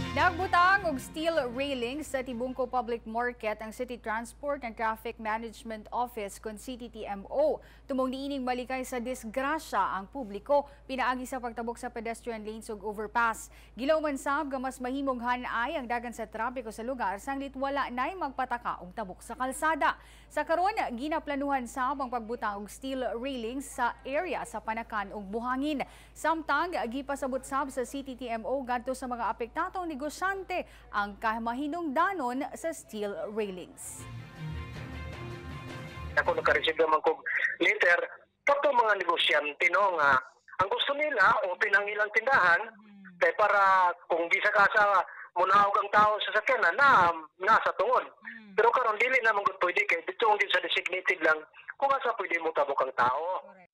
Nagbutang og steel railings sa Tibungco Public Market ang City Transport and Traffic Management Office kon CTTMO. Tumong niining malikay sa disgrasya ang publiko pinaagi sa pagtabok sa pedestrian lanes ug overpass. Gilaw man sab nga mas mahimong hanay ang dagan sa trapiko sa lugar sanglit wala nay magpataka og tabok sa kalsada. Sa karon ginaplanuhan sab ang pagbutang og steel railings sa area sa Panakan ug Buhangin. Samtang gipasabot sab sa CTTMO ngadto sa mga apektadong negosyante ang kamahinungdanon sa steel railings. Ako nakareceive naman kong letter, tapos mga negosyante no nga ang gusto nila open ang ilang tindahan kay para kung bisa ka sa munawag ang tao sa sakyanan na nasa tungod. Pero karon dili naman gud pwede kay dito din sa designated lang kung asa pwede mo tabok ang tao.